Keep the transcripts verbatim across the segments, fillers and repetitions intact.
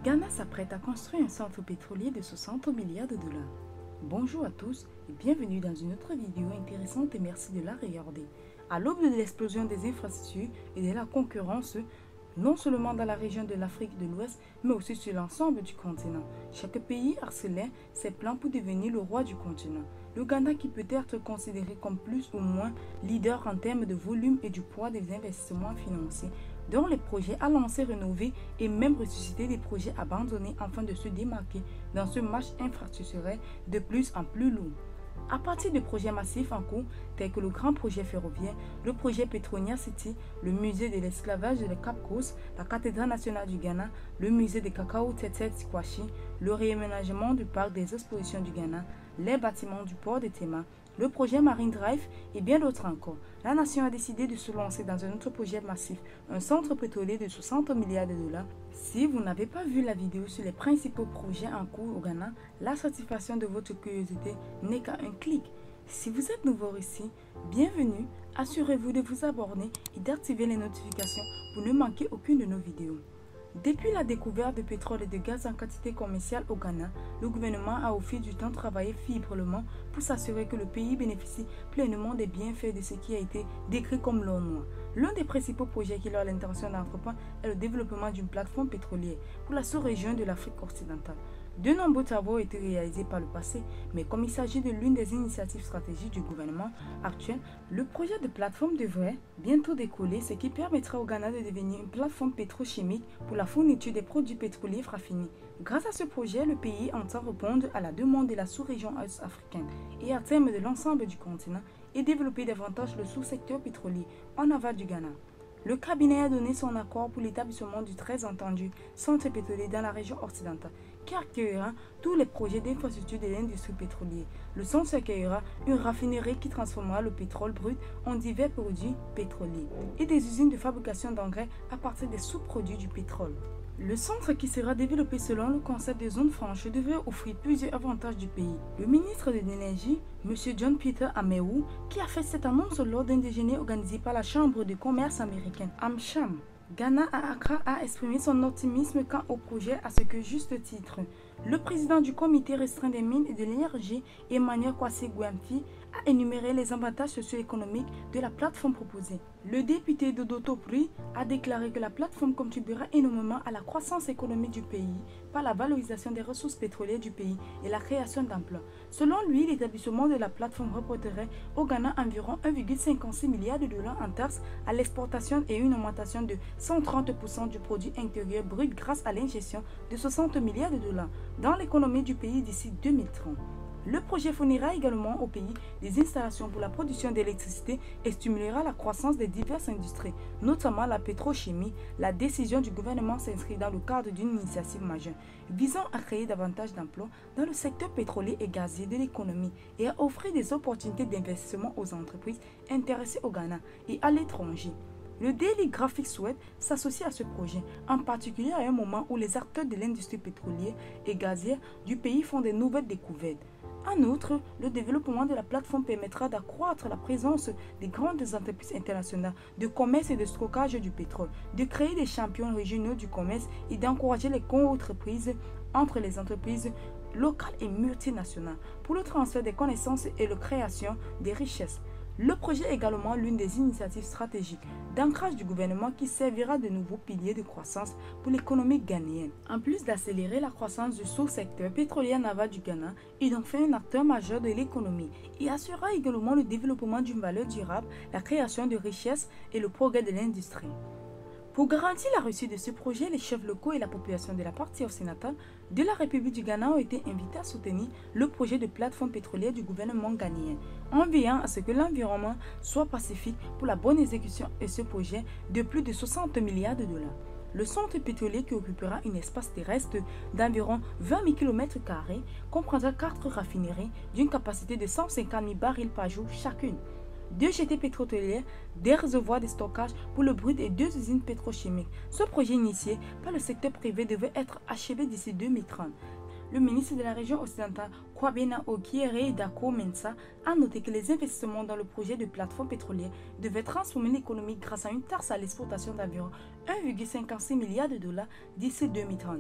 Ghana s'apprête à construire un centre pétrolier de soixante milliards de dollars. Bonjour à tous et bienvenue dans une autre vidéo intéressante et merci de la regarder. À l'aube de l'explosion des infrastructures et de la concurrence, non seulement dans la région de l'Afrique de l'Ouest, mais aussi sur l'ensemble du continent. Chaque pays harcelait ses plans pour devenir le roi du continent. Le Ghana, qui peut être considéré comme plus ou moins leader en termes de volume et du poids des investissements financiers, dont les projets à lancer, rénover et même ressusciter des projets abandonnés afin de se démarquer dans ce match infrastructurel de plus en plus lourd. À partir de projets massifs en cours, tels que le grand projet ferroviaire, le projet Petronia City, le musée de l'esclavage de Cap Coast, la cathédrale nationale du Ghana, le musée de Cacao Tete Sikwashi, le réaménagement du parc des expositions du Ghana, les bâtiments du port de Tema, le projet Marine Drive et bien d'autres encore. La nation a décidé de se lancer dans un autre projet massif, un centre pétrolier de soixante milliards de dollars. Si vous n'avez pas vu la vidéo sur les principaux projets en cours au Ghana, la satisfaction de votre curiosité n'est qu'à un clic. Si vous êtes nouveau ici, bienvenue, assurez-vous de vous abonner et d'activer les notifications pour ne manquer aucune de nos vidéos. Depuis la découverte de pétrole et de gaz en quantité commerciale au Ghana, le gouvernement a au fil du temps travaillé fibrement pour s'assurer que le pays bénéficie pleinement des bienfaits de ce qui a été décrit comme l'or noir. L'un des principaux projets qu'il a l'intention d'entreprendre est le développement d'une plateforme pétrolière pour la sous-région de l'Afrique occidentale. De nombreux travaux ont été réalisés par le passé, mais comme il s'agit de l'une des initiatives stratégiques du gouvernement actuel, le projet de plateforme devrait bientôt décoller, ce qui permettra au Ghana de devenir une plateforme pétrochimique pour la fourniture des produits pétroliers raffinés. Grâce à ce projet, le pays entend répondre à la demande de la sous-région est-africaine et à terme de l'ensemble du continent et développer davantage le sous-secteur pétrolier en aval du Ghana. Le cabinet a donné son accord pour l'établissement du très entendu centre pétrolier dans la région occidentale, qui accueillera tous les projets d'infrastructure de l'industrie pétrolière. Le centre accueillera une raffinerie qui transformera le pétrole brut en divers produits pétroliers et des usines de fabrication d'engrais à partir des sous-produits du pétrole. Le centre, qui sera développé selon le concept des zones franches, devrait offrir plusieurs avantages du pays. Le ministre de l'Énergie, M. John Peter Amewu, qui a fait cette annonce lors d'un déjeuner organisé par la Chambre de commerce américaine, AmCham, Ghana à Accra, a exprimé son optimisme quant au projet à ce que juste titre. Le président du comité restreint des mines et de l'énergie, Emmanuel Kwasi Gwamfi, a énuméré les avantages socio-économiques de la plateforme proposée. Le député Dodo Topri a déclaré que la plateforme contribuera énormément à la croissance économique du pays par la valorisation des ressources pétrolières du pays et la création d'emplois. Selon lui, l'établissement de la plateforme rapporterait au Ghana environ un virgule cinquante-six milliard de dollars en taxes à l'exportation et une augmentation de cent trente pour cent du produit intérieur brut grâce à l'ingestion de soixante milliards de dollars dans l'économie du pays d'ici deux mille trente. Le projet fournira également au pays des installations pour la production d'électricité et stimulera la croissance des diverses industries, notamment la pétrochimie. La décision du gouvernement s'inscrit dans le cadre d'une initiative majeure visant à créer davantage d'emplois dans le secteur pétrolier et gazier de l'économie et à offrir des opportunités d'investissement aux entreprises intéressées au Ghana et à l'étranger. Le Daily Graphic souhaite s'associer à ce projet, en particulier à un moment où les acteurs de l'industrie pétrolière et gazière du pays font de nouvelles découvertes. En outre, le développement de la plateforme permettra d'accroître la présence des grandes entreprises internationales de commerce et de stockage du pétrole, de créer des champions régionaux du commerce et d'encourager les co-entreprises entre les entreprises locales et multinationales pour le transfert des connaissances et la création des richesses. Le projet est également l'une des initiatives stratégiques d'ancrage du gouvernement qui servira de nouveaux piliers de croissance pour l'économie ghanéenne. En plus d'accélérer la croissance du sous-secteur pétrolier naval du Ghana, il en fait un acteur majeur de l'économie et assurera également le développement d'une valeur durable, la création de richesses et le progrès de l'industrie. Pour garantir la réussite de ce projet, les chefs locaux et la population de la partie occidentale de la République du Ghana ont été invités à soutenir le projet de plateforme pétrolière du gouvernement ghanéen, en veillant à ce que l'environnement soit pacifique pour la bonne exécution de ce projet de plus de soixante milliards de dollars. Le centre pétrolier, qui occupera un espace terrestre d'environ vingt mille kilomètres carrés, comprendra quatre raffineries d'une capacité de cent cinquante mille barils par jour chacune, deux jetées pétrolières, des réservoirs de stockage pour le brut et deux usines pétrochimiques. Ce projet initié par le secteur privé devait être achevé d'ici deux mille trente. Le ministre de la région occidentale, Kwabena Okiere Dako Mensa, a noté que les investissements dans le projet de plateforme pétrolière devaient transformer l'économie grâce à une taxe à l'exportation d'environ un virgule cinquante-six milliard de dollars d'ici deux mille trente.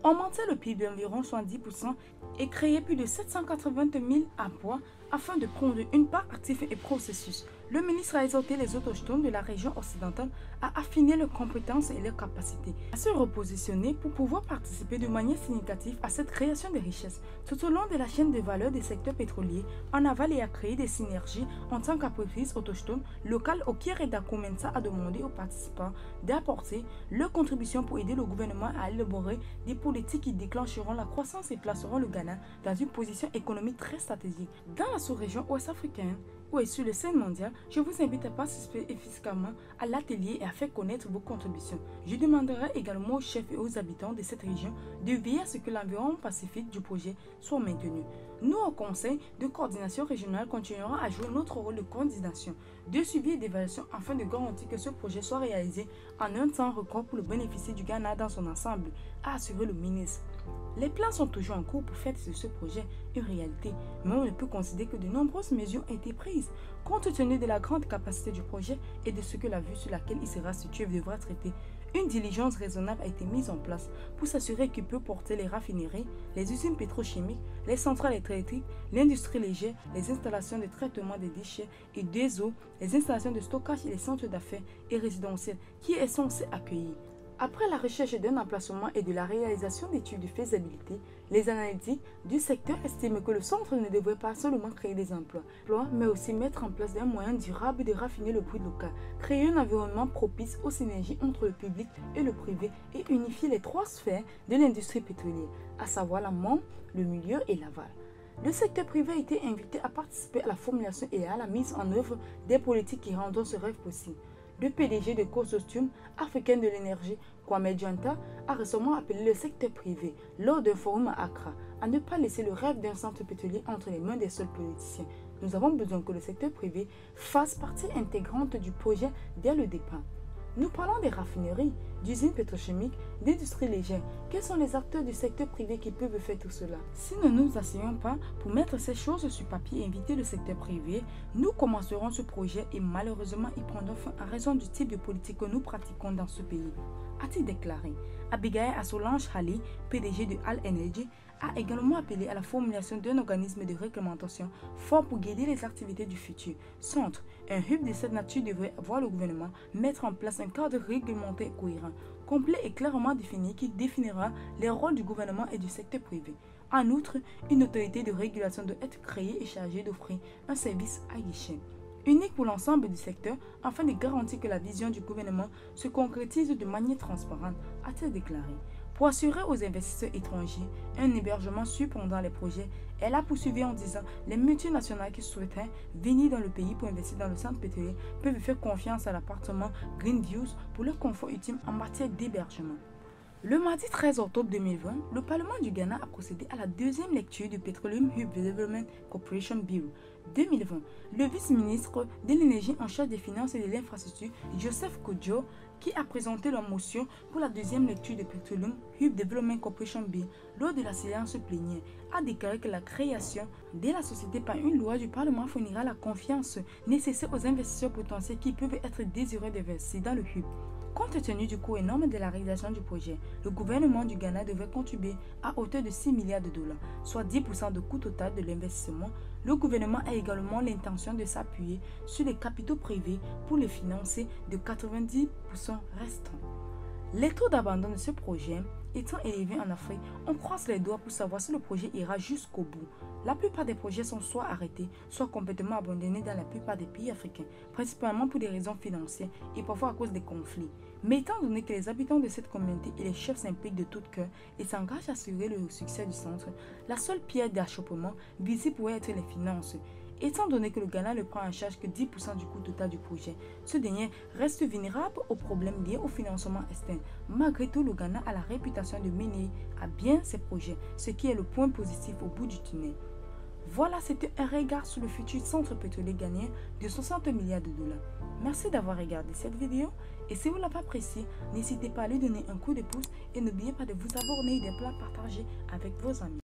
augmenter le P I B d'environ soixante-dix pour cent et créer plus de sept cent quatre-vingt mille emplois afin de prendre une part active et processus. Le ministre a exhorté les autochtones de la région occidentale à affiner leurs compétences et leurs capacités, à se repositionner pour pouvoir participer de manière significative à cette création de richesses tout au long de la chaîne de valeur des secteurs pétroliers en aval et à créer des synergies en tant qu'entreprise autochtone locale. Okiereda Komensa a demandé aux participants d'apporter leur contribution pour aider le gouvernement à élaborer des politiques qui déclencheront la croissance et placeront le Ghana dans une position économique très stratégique dans la sous-région ouest africaine ou sur le scène mondiale. Je vous invite à participer efficacement à l'atelier et à faire connaître vos contributions. Je demanderai également aux chefs et aux habitants de cette région de veiller à ce que l'environnement pacifique du projet soit maintenu. Nous, au Conseil de coordination régionale, continuerons à jouer notre rôle de coordination, de suivi et d'évaluation afin de garantir que ce projet soit réalisé en un temps record pour le bénéfice du Ghana dans son ensemble, a assuré le ministre. Les plans sont toujours en cours pour faire de ce projet une réalité, mais on ne peut considérer que de nombreuses mesures ont été prises. Compte tenu de la grande capacité du projet et de ce que la vue sur laquelle il sera situé devra traiter, une diligence raisonnable a été mise en place pour s'assurer qu'il peut porter les raffineries, les usines pétrochimiques, les centrales électriques, l'industrie légère, les installations de traitement des déchets et des eaux, les installations de stockage et les centres d'affaires et résidentiels qui est censé accueillir. Après la recherche d'un emplacement et de la réalisation d'études de faisabilité, les analytiques du secteur estiment que le centre ne devrait pas seulement créer des emplois, mais aussi mettre en place un moyen durable de raffiner le bruit local, créer un environnement propice aux synergies entre le public et le privé et unifier les trois sphères de l'industrie pétrolière, à savoir l'amont, le milieu et l'aval. Le secteur privé a été invité à participer à la formulation et à la mise en œuvre des politiques qui rendront ce rêve possible. Le P D G de Consortium africain de l'énergie, Kwame Dianta, a récemment appelé le secteur privé, lors d'un forum à Accra, à ne pas laisser le rêve d'un centre pétrolier entre les mains des seuls politiciens. Nous avons besoin que le secteur privé fasse partie intégrante du projet dès le départ. Nous parlons des raffineries, d'usines pétrochimiques, d'industries légères. Quels sont les acteurs du secteur privé qui peuvent faire tout cela? Si nous ne nous asseyons pas pour mettre ces choses sur papier et inviter le secteur privé, nous commencerons ce projet et malheureusement ils prendront fin en raison du type de politique que nous pratiquons dans ce pays, a-t-il déclaré. Abigail Asolange Hali, P D G de Al Energy, a également appelé à la formulation d'un organisme de réglementation fort pour guider les activités du futur centre. Un hub de cette nature devrait voir le gouvernement mettre en place un cadre réglementaire cohérent, complet et clairement défini qui définira les rôles du gouvernement et du secteur privé. En outre, une autorité de régulation doit être créée et chargée d'offrir un service à guichet unique pour l'ensemble du secteur afin de garantir que la vision du gouvernement se concrétise de manière transparente, a-t-elle déclaré. Pour assurer aux investisseurs étrangers un hébergement sûr pendant les projets, elle a poursuivi en disant « Les multinationales qui souhaiteraient venir dans le pays pour investir dans le centre pétrolier peuvent faire confiance à l'appartement Greenviews pour leur confort ultime en matière d'hébergement. » Le mardi treize octobre deux mille vingt, le Parlement du Ghana a procédé à la deuxième lecture du Petroleum Hub Development Corporation Bill deux mille vingt. Le vice-ministre de l'énergie en charge des finances et de l'infrastructure, Joseph Kodjo, qui a présenté la motion pour la deuxième lecture du Petroleum Hub Development Corporation Bill lors de la séance plénière, a déclaré que la création de la société par une loi du Parlement fournira la confiance nécessaire aux investisseurs potentiels qui peuvent être désireux d'investir dans le Hub. Compte tenu du coût énorme de la réalisation du projet, le gouvernement du Ghana devrait contribuer à hauteur de six milliards de dollars, soit dix pour cent du coût total de l'investissement. Le gouvernement a également l'intention de s'appuyer sur les capitaux privés pour le financer de quatre-vingt-dix pour cent restants. Les taux d'abandon de ce projet étant élevés en Afrique, on croise les doigts pour savoir si le projet ira jusqu'au bout. La plupart des projets sont soit arrêtés, soit complètement abandonnés dans la plupart des pays africains, principalement pour des raisons financières et parfois à cause des conflits. Mais étant donné que les habitants de cette communauté et les chefs s'impliquent de tout cœur et s'engagent à assurer le succès du centre, la seule pierre d'achoppement visée pourrait être les finances. Étant donné que le Ghana ne prend en charge que dix pour cent du coût total du projet, ce dernier reste vulnérable aux problèmes liés au financement externe. Malgré tout, le Ghana a la réputation de mener à bien ses projets, ce qui est le point positif au bout du tunnel. Voilà, c'était un regard sur le futur centre pétrolier ghanéen de soixante milliards de dollars. Merci d'avoir regardé cette vidéo et si vous ne l'avez pas appréciée, n'hésitez pas à lui donner un coup de pouce et n'oubliez pas de vous abonner et de la partager avec vos amis.